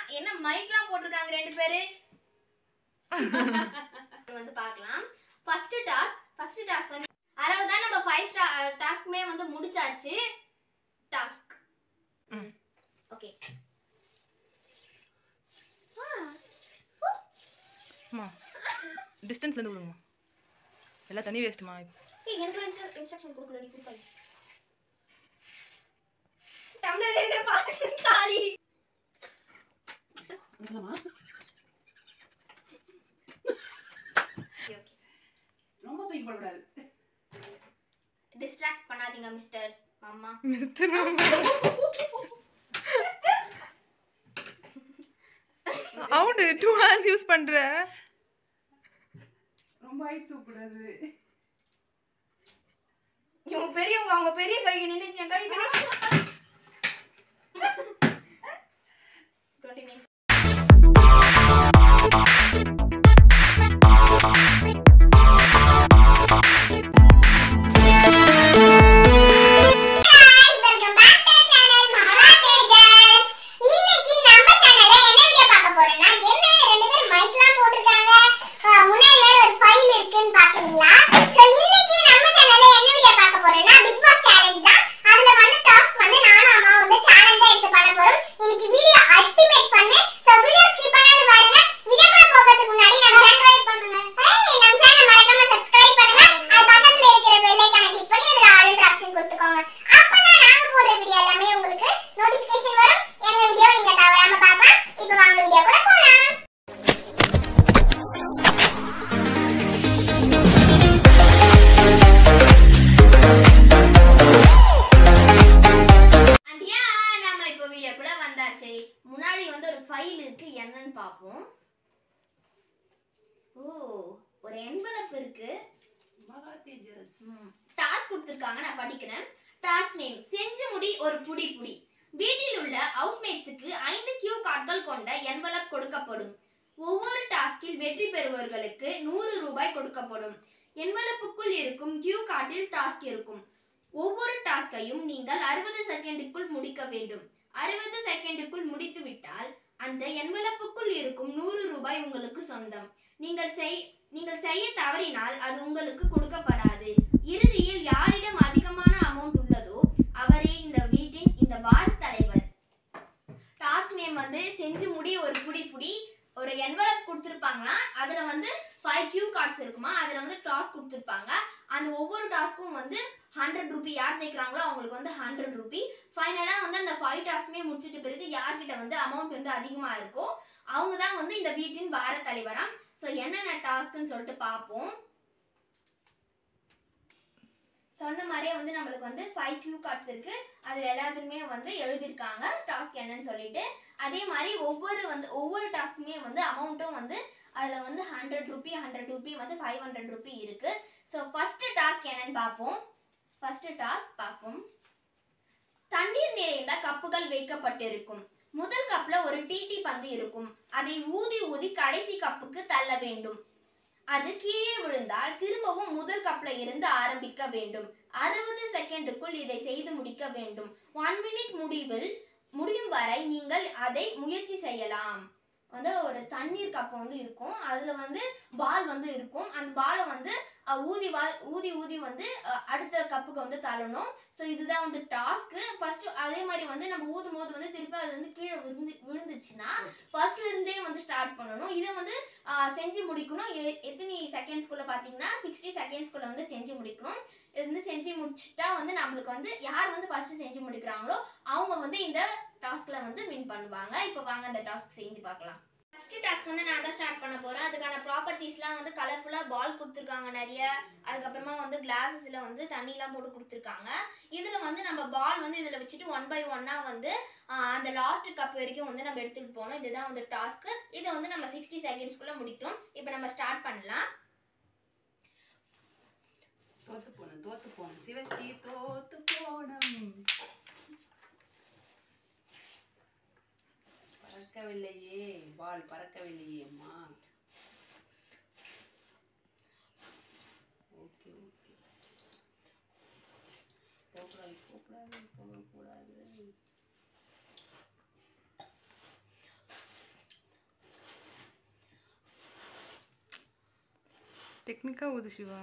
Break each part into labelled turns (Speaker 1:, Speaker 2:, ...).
Speaker 1: என்ன மைக்லாம் போட்டுருக்காங்க ரெண்டு பேரு வந்து பார்க்கலாம். ஃபர்ஸ்ட் டாஸ்க் வந்து அவ்வளவுதான். நம்ம 5 டாஸ்க்குமே வந்து முடிச்சாச்சு. Task okay.
Speaker 2: அம்மா டிஸ்டன்ஸ்ல இருந்து விடுங்கம்மா. எல்லாம் தண்ணி வேஸ்ட்மா.
Speaker 1: ஏய் எனக்கு இன்ஸ்ட்ரக்ஷன் கொடுக்கல, நீ கொடுப்பா. டம்ளர் இருக்கிற பாத்து காலி.
Speaker 3: என்னம்மா
Speaker 1: ஓகே
Speaker 3: ரொம்ப தூக்கி போட கூடாது.
Speaker 1: டிஸ்ட்ராக்ட் பண்ணாதீங்க மிஸ்டர் மாமா.
Speaker 2: மிஸ்டர் மாமா அவுட் 2 hands யூஸ் பண்ற.
Speaker 3: ரொம்ப ஹைட் தூக்க கூடாது.
Speaker 1: இவங்க பெரியவங்க, அவங்க பெரிய கைக்கு நின்னுச்சு, என் கை 20 minutes. முன்னாடி வந்து ஒரு ஃபைல் இருக்கு, என்னன்னு பாப்போம். ஓ, ஒரு envelope இருக்கு. டாஸ்க் கொடுத்திருக்காங்க, நான் படிக்கிறேன். டாஸ்க் நேம் செஞ்சு முடி ஒரு புடி புடி. வீட்டில் உள்ள ஹவுஸ்மேட்ஸ்க்கு 5 கியூ கார்டுகள் கொண்ட envelope கொடுக்கப்படும். ஒவ்வொரு டாஸ்கில் வெற்றி பெறுபவர்களுக்கு 100 ரூபாய் கொடுக்கப்படும். envelope-க்குள் இருக்கும் கியூ கார்டில் டாஸ்க் இருக்கும். ஒவ்வொரு டாஸ்கையும் நீங்கள் 60 செகண்டுக்குள் முடிக்க வேண்டும். 60 செகண்டுக்குள் முடித்துவிட்டால் அந்த envelope-க்குள் இருக்கும் 100 ரூபாய் உங்களுக்கு சொந்தம். நீங்கள் செய்ய தவறினால் அது உங்களுக்கு கொடுக்கப்படாது. இறுதியில் யாரிடம் அதிகமான அமௌண்ட் உள்ளதோ அவரே இந்த வீட்டின் இந்த வார்டு தலைவர். டாஸ்க் நேம் வந்து செஞ்சு முடி ஒரு புடி புடி. ஒரு envelope கொடுத்திருப்பாங்கன்னா அதுல வந்து 5 கியூ கார்ட்ஸ் இருக்குமா, அதுல வந்து டாஸ்க் கொடுத்திருப்பாங்க. அந்த ஒவ்வொரு டாஸ்க்கும் வந்து 100 ரூபி. யார் ஜெயிக்கிறாங்களோ அவங்களுக்கு வந்து 100 ரூபி. ஃபைனலா வந்து அந்த 5 டாஸ்க்குமே முடிச்சிட்ட பிறகு யார்கிட்ட வந்து அமௌண்ட் வந்து அதிகமா இருக்கோ அவங்க தான் வந்து இந்த வீட்டின் வார தலைவராம். ஸோ என்னென்ன டாஸ்க்னு சொல்லிட்டு பார்ப்போம். சொன்ன மாதிரியே வந்து நம்மளுக்கு வந்து 5 கியூ கார்ட்ஸ் இருக்கு. அதுல எல்லாத்துக்குமே வந்து எழுதியிருக்காங்க டாஸ்க் என்னன்னு சொல்லிட்டு. அதே மாதிரி ஒவ்வொரு டாஸ்க்குமே வந்து அமௌண்ட்டும் வந்து அதுல வந்து 100 ரூபி 100 ரூபி வந்து 500 ரூபி இருக்கு. ஸோ ஃபர்ஸ்ட் டாஸ்க் என்னன்னு பார்ப்போம். தண்ணீர் நிறைந்த கப்புகள் வைக்கப்பட்டிருக்கும். முதல் கப்ல ஒரு டிடி பந்து இருக்கும். அதை ஊதி ஊதி கடைசி கப்புக்கு தள்ள வேண்டும். அது கீழே விழுந்தால் திரும்பவும் முதல் கப்ல இருந்து ஆரம்பிக்க வேண்டும். 60 செகண்டுக்குள் இதை செய்து முடிக்க வேண்டும். 1 மினிட் முடியும் வரை நீங்கள் அதை முயற்சி செய்யலாம். வந்து ஒரு தண்ணீர் கப்பு வந்து இருக்கும், அதுல வந்து பால் வந்து இருக்கும். அந்த பாலை வந்து ஊதி ஊதி வந்து அடுத்த கப்புக்கு வந்து தள்ளணும். ஸோ இதுதான் வந்து டாஸ்க்கு. ஃபர்ஸ்ட் அதே மாதிரி வந்து நம்ம ஊதும் போது வந்து திருப்பி அது வந்து கீழே விழுந்துச்சுன்னா ஃபர்ஸ்ட்ல இருந்தே வந்து ஸ்டார்ட் பண்ணணும். இதை வந்து செஞ்சு முடிக்கணும். எத்தனை செகண்ட்ஸ்குள்ள பார்த்தீங்கன்னா 60 செகண்ட்ஸ்குள்ள வந்து செஞ்சு முடிக்கணும். இது வந்து செஞ்சு முடிச்சுட்டா வந்து நம்மளுக்கு வந்து யார் வந்து ஃபர்ஸ்ட் செஞ்சு முடிக்கிறாங்களோ அவங்க வந்து இந்த டாஸ்க்ல வந்து வின் பண்ணுவாங்க. இப்போ வாங்க அந்த டாஸ்க் செஞ்சு பார்க்கலாம். ஃபர்ஸ்ட் டாஸ்க் வந்து நான் தான் ஸ்டார்ட் பண்ண போறேன். அதுக்கான ப்ராப்பர்ட்டிஸ்லாம் வந்து கலர்ஃபுல்லா பால் கொடுத்துருக்காங்க நிறைய. அதுக்கப்புறமா வந்து கிளாஸஸ்ல வந்து தண்ணிலாம் போட்டு கொடுத்துருக்காங்க. இதுல வந்து நம்ம பால் வந்து இதுல வச்சுட்டு 1 by 1 வந்து அந்த லாஸ்ட் கப் வரைக்கும் வந்து நம்ம எடுத்துட்டு போகணும். இதுதான் வந்து டாஸ்க். இதை வந்து நம்ம 60 செகண்ட்ஸ்குள்ள முடிக்கணும். இப்போ நம்ம ஸ்டார்ட் பண்ணலாம்.
Speaker 3: தோத்து போன சிவஸ்ரீ தோத்து போனம். பறக்கவில்லையே, பால் பறக்கவில்லையே அம்மா. ஓகே போகக்கூடாது.
Speaker 2: டெக்னிக்கா ஊது சிவா.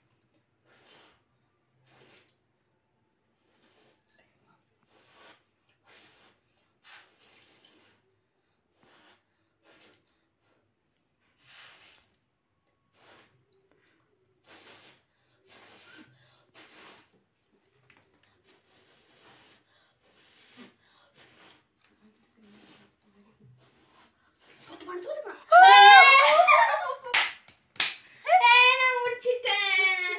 Speaker 3: தோத்து போன
Speaker 1: நான் முடிச்சிட்டேன்.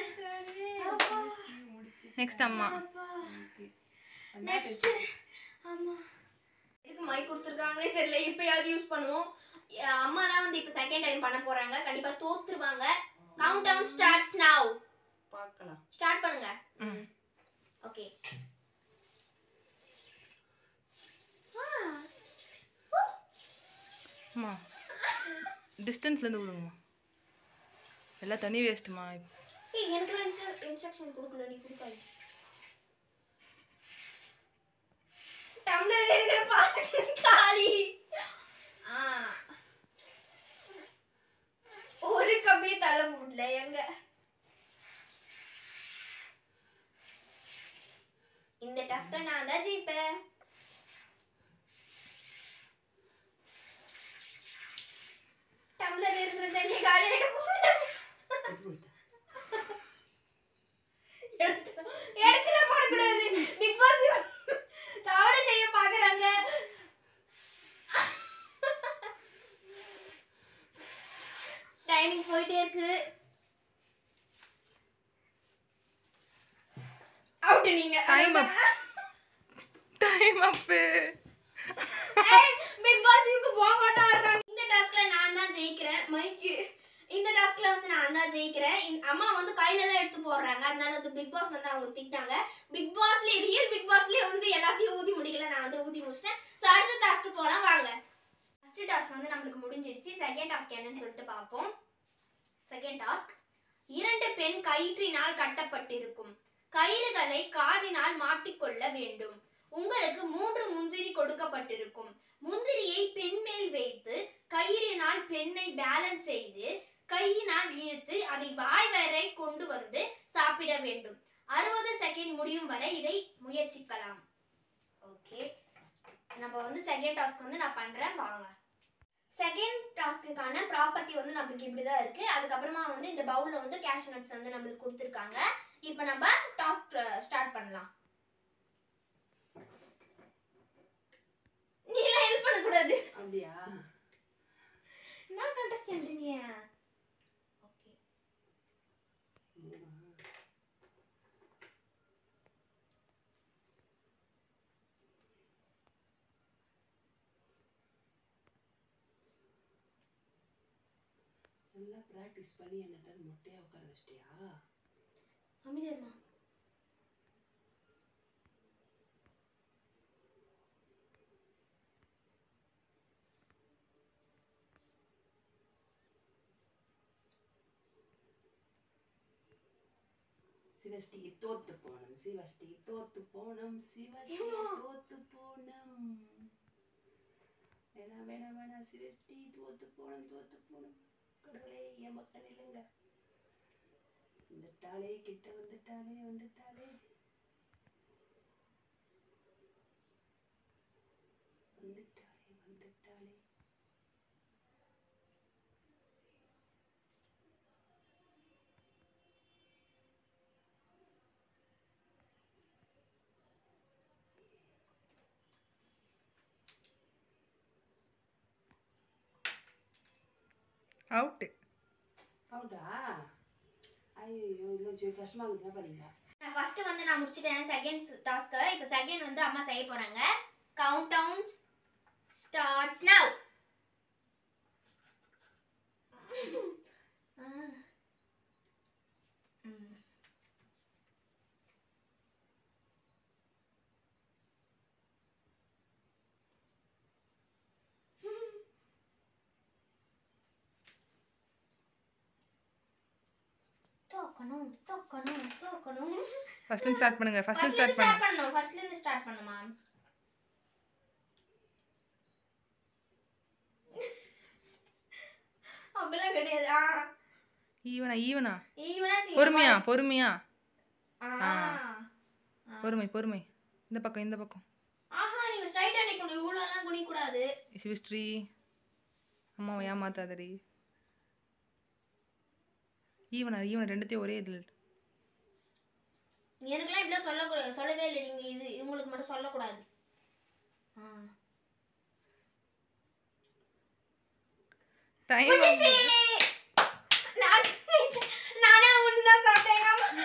Speaker 2: நெக்ஸ்ட் அம்மா.
Speaker 1: நெக்ஸ்ட் அம்மா. இதுக்கு மைக் கொடுத்துருக்காங்கன்னே தெரியல. இப்பயாவது யூஸ் பண்ணுவோம். அம்மா தான் வந்து இப்போ செகண்ட் டைம் பண்ண போறாங்க. கண்டிப்பா தோத்துருவாங்க. கவுண்ட் டவுன் ஸ்டார்ட்ஸ் நவ.
Speaker 3: பார்க்கலாம்.
Speaker 1: ஸ்டார்ட் பண்ணுங்க. ஓகே.
Speaker 2: அம்மா டிஸ்டன்ஸ்ல இருந்து ஊதுங்கம்மா. எல்லாம் தண்ணி வேஸ்ட்டுமா.
Speaker 1: ஏய் எனக்கு இன்ஸ்ட்ரக்ஷன் கொடுக்கல, நீ கொடுக்காத. டம்ளர் இருக்கிற பாத்து காலி. ஒரு கப்பே தள்ள முடியல எங்க. இந்த டாஸ்க்ல நான் தான் ஜெயிப்பேன். டம்ளர் இருக்கிற தண்ணி காலி ஆயிடும். இடத்துல போடக்கூடாது. பிக் பாஸ் தவறு செய்ய பாக்குறாங்க. டைமிங் போயிட்டே இருக்கு. அவுட் நீங்க.
Speaker 2: Time up. Time up.
Speaker 1: Bigg Boss இவங்க போக மாட்டாங்க. இந்த டாஸ்க்ல நான் தான் ஜெயிக்கிறேன். மைக்கு இந்த டாஸ்க்ல வந்து நான் தான் ஜெயிக்கிறேன். அம்மா வந்து கையில எல்லாம் எடுத்து போடுறாங்க. அதனால வந்து பிக் பாஸ் வந்து அவங்க திட்டாங்க. பிக் பாஸ்ல ரியல் பிக் பாஸ்ல வந்து எல்லாத்தையும் ஊதி முடிக்கல. நான் வந்து ஊதி முடிச்சிட்டேன். சோ அடுத்த டாஸ்க் போலாம் வாங்க. ஃபர்ஸ்ட் டாஸ்க் வந்து நமக்கு முடிஞ்சிடுச்சு. செகண்ட் டாஸ்க் என்னன்னு சொல்லிட்டு பாப்போம். Second task. 2 பெண் கயிற்றினால் கட்டப்பட்டிருக்கும். கயிறுகளை காதினால் மாட்டிக்கொள்ள வேண்டும். உங்களுக்கு 3 முந்திரி கொடுக்கப்பட்டிருக்கும். முந்திரியை பெண் மேல் வைத்து கயிறினால் பெண்ணை பேலன்ஸ் செய்து கையினால் இழுத்து அதை வாய் வரை கொண்டு வந்து சாப்பிட வேண்டும். 60 செகண்ட் முடியும் வரை இதை முயற்சிக்கலாம். ஓகே, நம்ம வந்து செகண்ட் டாஸ்க் வந்து நான் பண்றேன் வாங்க. செகண்ட் டாஸ்க்குக்கான ப்ராப்பர்ட்டி வந்து நம்மளுக்கு இப்படிதான் இருக்கு. அதுக்கப்புறமா வந்து இந்த பவுல்ல வந்து கேஷ்யூ நட்ஸ் வந்து நம்மளுக்கு கொடுத்துருக்காங்க. இப்போ நம்ம டாஸ்க் ஸ்டார்ட் பண்ணலாம். நீ எல்லாம் ஹெல்ப் பண்ண கூடாது.
Speaker 3: அப்படியா?
Speaker 1: நான் கண்டஸ்டன்ட் நீ. ஓகே.
Speaker 3: நல்லா பிராக்டிஸ் பண்ணி என்னதான் மொட்டையா உட்கார வச்சிட்டியா?
Speaker 1: அமைதியாமா.
Speaker 3: சிவஸ்டி தோத்து போனம், சிவஸ்டி தோத்து போனம், சிவஸ்டி தோத்து போனம். வேணா வேணா வேணா சிவஸ்டி தோத்து போனம், தோத்து போனம். கடவுளே என் மக்கள் இல்லைங்க. வந்துட்டாலே கிட்ட வந்துட்டாலே வந்துட்டாலே வந்துட்டாலே வந்துட்டாலே.
Speaker 2: அவுட்.
Speaker 3: அவுட்டா? ஐயோ இல்லை கஷ்டமாக இருக்குதுன்னா பாருங்க.
Speaker 1: நான் ஃபர்ஸ்ட் வந்து நான் முடிச்சிட்டேன் செகண்ட் டாஸ்க். இப்போ செகண்ட் வந்து அம்மா செய்ய போறாங்க. கவுண்ட் டவுன்ஸ் ஸ்டார்ட்ஸ் நவ. தோக்கணும் தோக்கணும் தோக்கணும்.
Speaker 2: ஃபர்ஸ்ட்ல இருந்து ஸ்டார்ட் பண்ணுங்க. ஃபர்ஸ்ட்ல இருந்து ஸ்டார்ட்
Speaker 1: ஸ்டார்ட் பண்ணனும். ஃபர்ஸ்ட்ல இருந்து ஸ்டார்ட் பண்ணுமா? அப்படிலாம் கிடையாது.
Speaker 2: ஈவனா ஈவனா
Speaker 1: ஈவனா
Speaker 2: பொறுமையா பொறுமையா
Speaker 1: ஆ
Speaker 2: பொறுமை பொறுமை இந்த பக்கம்
Speaker 1: ஆஹா நீங்க ஸ்ட்ரைட்டா நிக்கணும் இவ்வளவுலாம் குனி கூடாது
Speaker 2: சிவஸ்ரீ அம்மாவை ஏமாத்தாதடி ஈவனா ரெண்டுத்தையும் ஒரே இதில்
Speaker 1: எனக்குலாம் இப்படி சொல்லவே இல்லை நீங்க இது இவங்களுக்கு மட்டும் சொல்லக்கூடாது
Speaker 2: டைம்
Speaker 1: நானே உன்தான் சாப்பிட்டேன்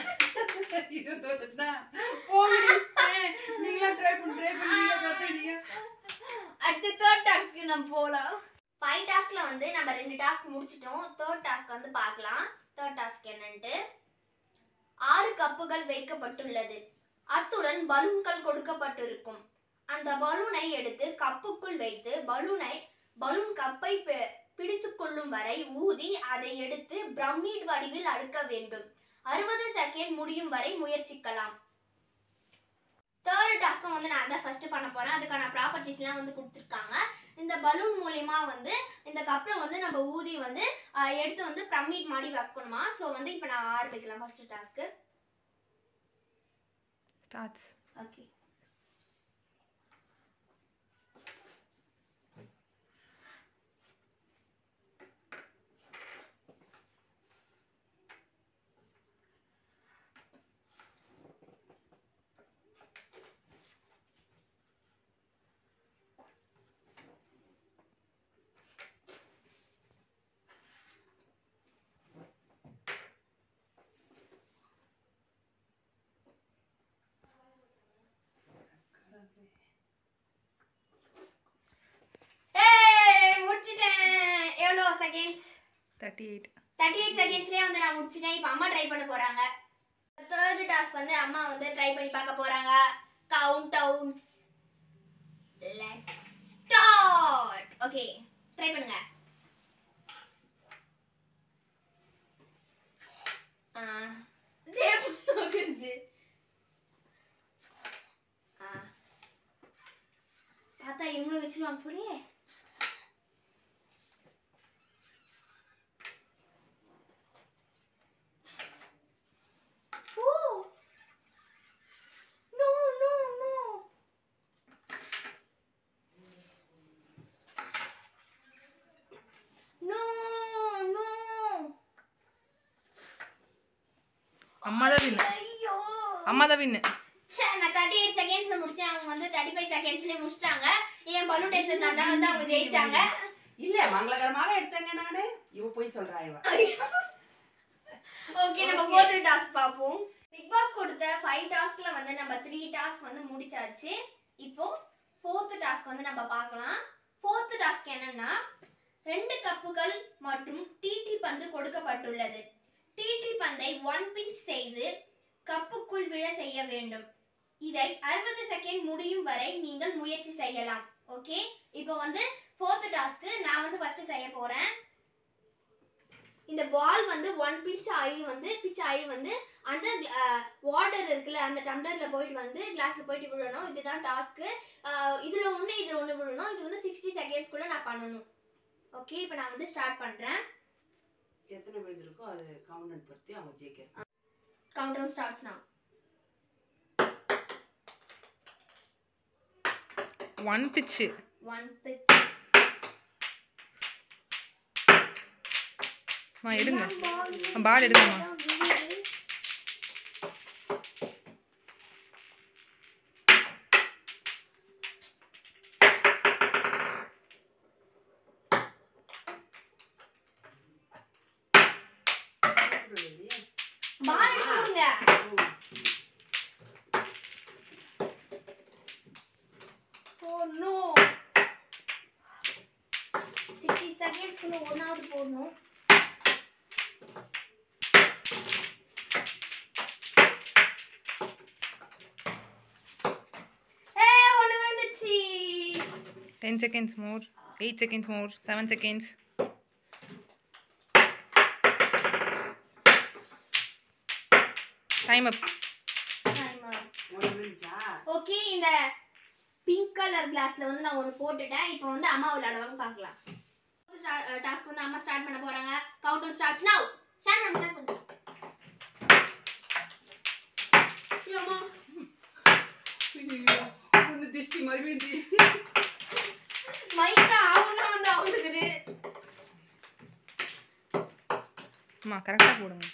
Speaker 1: அடுத்து தேர்ட் டாஸ்க்கு நம்ம போலாம் 5 டாஸ்க்ல வந்து நம்ம 2 டாஸ்க் முடிச்சிட்டோம் தேர்ட் டாஸ்க் வந்து பார்க்கலாம் தேர்ட் டாஸ்க் என்னன்ட்டு 6 கப்புகள் வைக்கப்பட்டுள்ளது அத்துடன் பலூன்கள் கொடுக்கப்பட்டிருக்கும் அந்த பலூனை எடுத்து கப்புக்குள் வைத்து பலூன் கப்பை பிடித்துக் கொள்ளும் வரை ஊதி அதை எடுத்து பிரமிட் வடிவில் அடுக்க வேண்டும் 60 செகண்ட் முடியும் வரை முயற்சிக்கலாம் தேர்ட் டாஸ்க்கும் வந்து நான் தான் ஃபர்ஸ்ட் பண்ண போறேன் அதுக்கான ப்ராப்பர்ட்டிஸ்லாம் வந்து கொடுத்துருக்காங்க இந்த பலூன் மூலமா வந்து இந்த கப்ல வந்து நம்ம ஊதி வந்து எடுத்து வந்து பிரமிட் மாதிரி வைக்கணுமா ஸோ வந்து இப்போ நான் ஆரம்பிக்கலாம் first task
Speaker 2: starts
Speaker 1: okay seconds 38 செகண்ட்ஸ்லயே வந்து நான் முடிச்சிட்டேன் இப்போ அம்மா ட்ரை பண்ண போறாங்க தேர்ட் டாஸ்க் வந்து அம்மா வந்து ட்ரை பண்ணி பார்க்க போறாங்க count downs let's start okay try பண்ணுங்க பார்த்தா இவனும் வச்சிருவாங்க போலயே
Speaker 2: அம்மா தான் வின்னு
Speaker 1: நான் 38 செகண்ட்ஸ்ல முடிச்சேன் அவங்க வந்து 35 செகண்ட்ஸ்லயே முடிச்சிட்டாங்க ஏன் பலூன் எடுத்ததுனால தான் வந்து அவங்க ஜெயிச்சாங்க
Speaker 3: இல்ல மங்களகரமாக எடுத்தேங்க நானு இவ போய் சொல்றா இவ
Speaker 1: ஓகே நம்ம ஃபோர்த் டாஸ்க் பாப்போம் பிக் பாஸ் கொடுத்த 5 டாஸ்க்ல வந்து நம்ம 3 டாஸ்க் வந்து முடிச்சாச்சு இப்போ ஃபோர்த் டாஸ்க் வந்து நம்ம பார்க்கலாம் ஃபோர்த் டாஸ்க் என்னன்னா 2 கப்புகள் மற்றும் டிடி பந்து கொடுக்கப்பட்டுள்ளது டிடி பந்தை 1 பிஞ்ச் செய்து கப்புக்குள் விழ செய்ய வேண்டும் இதை 60 செகண்ட் முடியும் வரை நீங்கள் முயற்சி செய்யலாம் ஓகே இப்போ வந்து ஃபோர்த் டாஸ்க் நான் வந்து ஃபர்ஸ்ட் செய்ய போறேன் இந்த பால் வந்து 1 பிஞ்ச் ஆகி வந்து அந்த வாட்டர் இருக்குல அந்த டம்ளர்ல போயிட்டு வந்து கிளாஸ்ல போயிட்டு விழணும் இதுதான் டாஸ்க் இதுல ஒண்ணு விழணும் இது வந்து 60 செகண்ட்ஸ் குள்ள நான் பண்ணனும் ஓகே இப்போ நான் வந்து ஸ்டார்ட் பண்றேன்
Speaker 3: எத்தனை விழுந்திருக்கோ அது கவுண்ட் பத்தி அவங்க ஜெயிக்க
Speaker 1: countdown starts now
Speaker 2: 1 pitch மா எடுங்க பால் எடுங்கம்மா
Speaker 1: பால் எடுத்து விடுங்க oh no 60 seconds குள்ள ஒண்ணாவது போடணும் ஒண்ணு வந்துச்சு
Speaker 2: 10 seconds more 8 seconds more 7 seconds time up
Speaker 1: okay இந்த பிங்க் கலர் கிளாஸ்ல வந்து நான் ஒன்னு போட்டுட்டேன் இப்போ வந்து அம்மா விளையாடுவாங்க பார்க்கலாம் டாஸ்க் வந்து அம்மா ஸ்டார்ட் பண்ண போறாங்க கவுண்டவுன் ஸ்டார்ட்ஸ் நவ ஸ்டார்ட் பண்ணு
Speaker 3: ஏம்மா ஒன்று திஷ்டி மறுபடி
Speaker 1: மைக்கா ஆவுனா வந்து அவுந்துக்குது.
Speaker 2: அம்மா கரெக்டாக போடுங்க.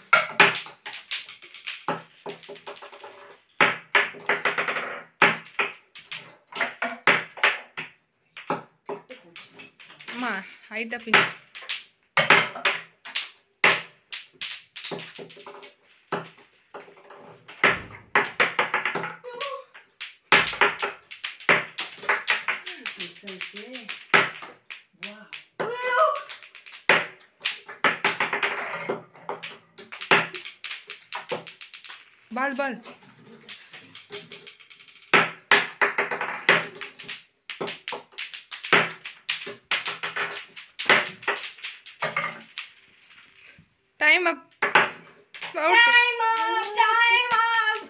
Speaker 2: அம்மா ஹைட்டாக பிஞ்சு. Ball ball. Time up.
Speaker 1: Time up.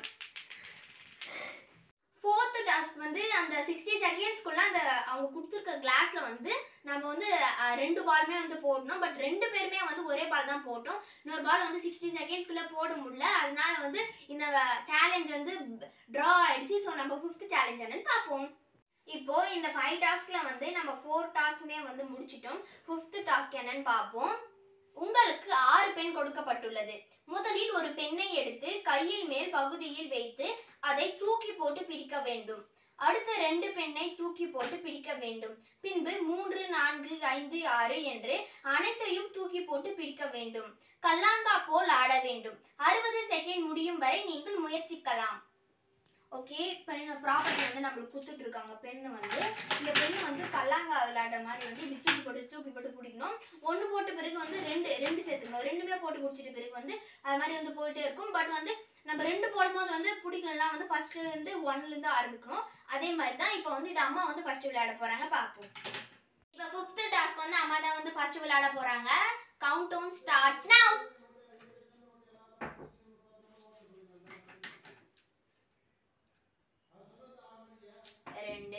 Speaker 1: Fourth task வந்து அந்த 60 செகண்ட்ஸ்க்குள்ள அந்த அவங்க கொடுத்துருக்க கிளாஸ்ல வந்து நம்ம வந்து 2 பாலுமே வந்து போடணும். பட் 2 பேருமே வந்து ஒரே பால் தான் போட்டோம். இன்னொரு பால் வந்து 60 செகண்ட்ஸ்க்குள்ள போட முடியல. அதனால வந்து இந்த சேலஞ்ச் வந்து டிரா ஆயிடுச்சு. ஸோ நம்ம 5th சேலஞ்ச் என்னன்னு பார்ப்போம். இப்போ இந்த 5 டாஸ்க்ல வந்து நம்ம 4 டாஸ்க்குமே வந்து முடிச்சிட்டோம். 5th டாஸ்க் என்னன்னு பார்ப்போம். உங்களுக்கு 6 பென் கொடுக்கப்பட்டுள்ளது. முதலில் ஒரு பெண்ணை எடுத்து கையில் மேல் பகுதியில் வைத்து அதை தூக்கி போட்டு பிடிக்க வேண்டும். அடுத்த 2 பெண்ணை தூக்கி போட்டு பிடிக்க வேண்டும். பின்பு 3, 4, 5, 6 என்று அனைத்தையும் தூக்கி போட்டு பிடிக்க வேண்டும். கல்லாங்கா போல் ஆட வேண்டும். 60 செகண்ட் முடியும் வரை நீங்கள் முயற்சிக்கலாம். ஓகே, பென் ப்ராப்பர்ட்டி வந்து நம்மளுக்கு கொடுத்துட்டு இருக்காங்க. பெண்ணு வந்து இந்த பெண்ணு வந்து கல்லாங்கா விளையாடுற மாதிரி வந்து இப்படி தூக்கி போட்டு பிடிக்கணும். ஒன்று போட்ட பிறகு வந்து ரெண்டு சேர்த்துக்கணும். 2மே போட்டு பிடிச்சிட்ட பிறகு வந்து அது மாதிரி வந்து போயிட்டே இருக்கும். பட் வந்து நம்ம 2 போடும்போது வந்து பிடிக்கலாம் வந்து ஃபர்ஸ்ட்ல இருந்து 1லேருந்து ஆரம்பிக்கணும். அதே மாதிரி தான் இப்போ வந்து இது அம்மா வந்து ஃபர்ஸ்ட் விளையாட போறாங்க. பார்ப்போம். இப்போ 5th டாஸ்க் வந்து அம்மா தான் வந்து ஃபர்ஸ்ட் விளையாட போறாங்க. Count down starts now. 2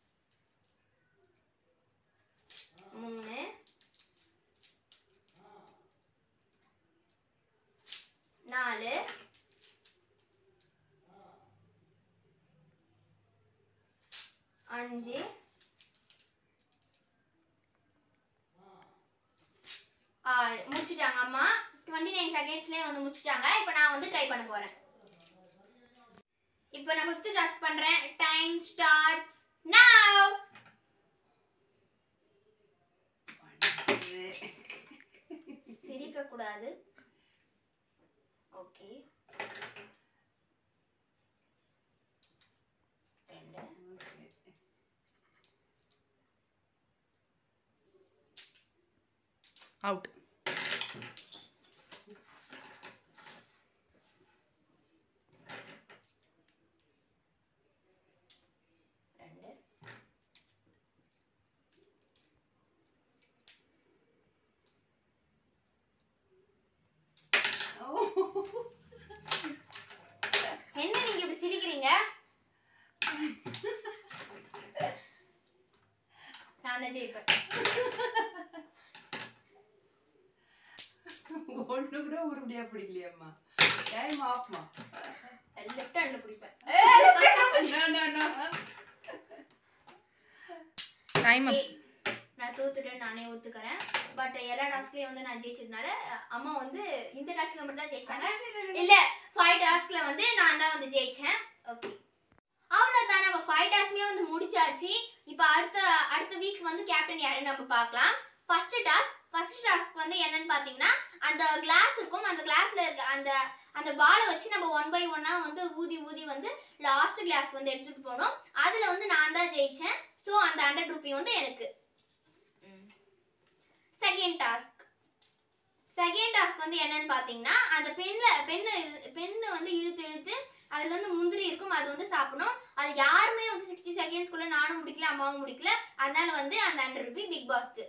Speaker 1: 3 4 5 6 முடிச்சிட்டாங்க அம்மா. 29 செகண்ட்ஸ்லயே வந்து முடிச்சிட்டாங்க. இப்போ நான் வந்து ட்ரை பண்ண போறேன். இப்போ நான் 5th டாஸ்க் பண்றேன். Time starts now. சிரிக்க கூடாது. Okay, 2
Speaker 2: out.
Speaker 1: என்ன நீங்க இப்படி சிரிக்கிறீங்க? நான் தான் ஜெயிப்பேன்.
Speaker 3: ஒன்று கூட உருப்படியா பிடிக்கலையம்மா. டைம் ஆஃப்மா.
Speaker 1: லெஃப்ட் ஹேண்ட்ல பிடிப்பேன்.
Speaker 2: Time up.
Speaker 1: நான் தோத்துட்டேன்னு நானே ஒத்துக்கிறேன். பட் எல்லா டாஸ்க்லயும் வந்து நான் ஜெயிச்சதுனால அம்மா வந்து இந்த டாஸ்க்ல மட்டும் தான் ஜெயிச்சாங்க. இல்ல 5 டாஸ்க்ல வந்து நான் தான் வந்து ஜெயிச்சேன். ஓகே, அவ்வளவுதான். நம்ம 5 டாஸ்க்மே வந்து முடிச்சாச்சு. இப்போ அடுத்த வீக் வந்து கேப்டன் யாருன்னு நம்ம பார்க்கலாம். ஃபர்ஸ்ட் டாஸ்க் வந்து என்னன்னு பாத்தீங்கன்னா அந்த கிளாஸ் இருக்கும். அந்த கிளாஸ்ல இருக்க அந்த பாலை வச்சு நம்ம 1 by 1 வந்து ஊதி வந்து லாஸ்ட் கிளாஸ் வந்து எடுத்துட்டு போனோம். அதுல வந்து நான் தான் ஜெயிச்சேன். ஸோ அந்த 100 ரூபி வந்து எனக்கு. செகண்ட் டாஸ்க் வந்து என்னன்னு பாத்தீங்கன்னா அந்த பெண்ணு வந்து இழுத்து அதுல வந்து முந்திரி இருக்கும். அது வந்து சாப்பிடணும். அது யாருமே வந்து 60 செகண்ட்ஸ்க்குள்ள நானும் முடிக்கல, அம்மாவும் முடிக்கல. அதனால வந்து அந்த 100 ரூபி பிக் பாஸ்க்கு.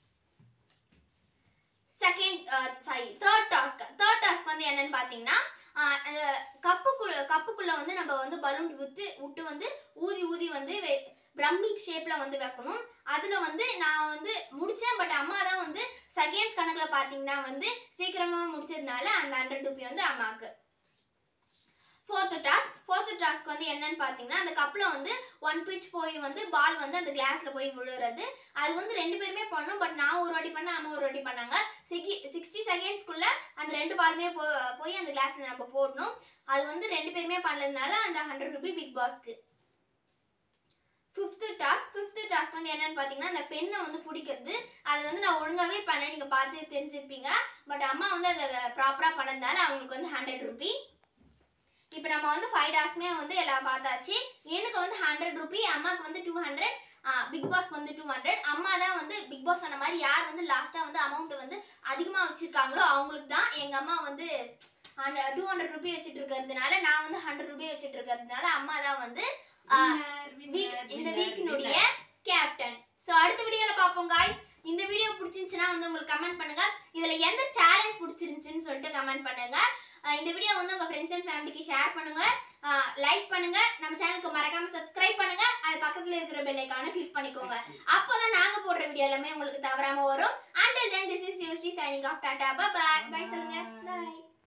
Speaker 1: தேர்ட் டாஸ்க் வந்து என்னன்னு பாத்தீங்கன்னா கப்புக்குள்ள வந்து நம்ம வந்து பலூன் விட்டு வந்து ஊதி வந்து பிரம்மி ஷேப்ல வந்து வைக்கணும். அதுல வந்து நான் வந்து முடிச்சேன். பட் அம்மா தான் வந்து செகண்ட்ஸ் கணக்குல பாத்தீங்கன்னா வந்து சீக்கிரமா முடிச்சதுனால அந்த 100 ரூபி வந்து அம்மாக்கு. ஃபோர்த் டாஸ்க் வந்து என்னன்னு பாத்தீங்கன்னா அந்த கப்ல வந்து 1 பிச் போய் வந்து பால் வந்து அந்த கிளாஸ்ல போய் விழுறது. அது வந்து 2 பேருமே பண்ணோம். பட் நான் ஒரு வாட்டி பண்ணேன், அம்மா ஒரு வாட்டி பண்ணாங்க. 60 செகண்ட்ஸ்க்குள்ள அந்த 2 பாலுமே போய் அந்த கிளாஸ்ல நம்ம போடணும். அது வந்து 2 பேருமே பண்ணதுனால அந்த 100 ரூபி பிக் பாஸ்க்கு. ஃபிஃப்த் டாஸ்க் வந்து என்னன்னு பாத்தீங்கன்னா அந்த பெண்ணை வந்து பிடிக்கிறது. அது வந்து நான் ஒழுங்காவே பண்ணேன், நீங்க பார்த்து தெரிஞ்சிருப்பீங்க. பட் அம்மா வந்து அதை ப்ராப்பரா பண்ணதுனால அவங்களுக்கு வந்து 100 ரூபி. இப்போ நம்ம வந்து 5 டாஸ்க்குமே வந்து எல்லாம் பார்த்தாச்சு. எனக்கு வந்து 100 ரூபி, அம்மாவுக்கு வந்து 200, பிக் பாஸ் வந்து 200. அம்மா தான் வந்து பிக் பாஸ் சொன்ன மாதிரி யார் வந்து லாஸ்டா வந்து அமௌண்ட் வந்து அதிகமா வச்சிருக்காங்களோ அவங்களுக்கு தான். எங்க அம்மா வந்து 200 ரூபி வச்சிட்டு இருக்கிறதுனால, நான் வந்து 100 ரூபி வச்சிட்டு இருக்கிறதுனால அம்மா தான் வந்து இந்த வீக்கினுடைய கேப்டன். சோ அடுத்த வீடியோல பாப்போம் गाइस. இந்த வீடியோ பிடிச்சிருந்துச்சுனா வந்து உங்களுக்கு கமெண்ட் பண்ணுங்க. இதுல எந்த சேலஞ்ச் பிடிச்சிருந்துச்சுன்னு சொல்லிட்டு கமெண்ட் பண்ணுங்க. இந்த வீடியோ வந்து உங்க ஃப்ரெண்ட்ஸ் அண்ட் ஃபேமிலிக்கு ஷேர் பண்ணுங்க, லைக் பண்ணுங்க, நம்ம சேனலுக்கு மறக்காம சப்ஸ்கிரைப் பண்ணுங்க. அது பக்கத்துல இருக்கிற பெல் ஐகானை கிளிக் பண்ணிக்கோங்க. அப்பதான் நாங்க போடுற வீடியோ எல்லாமே உங்களுக்கு தவறாம வரும். Until then, this is Yoshi signing off. Tata, bye bye. Bye சொல்லுங்க. Bye.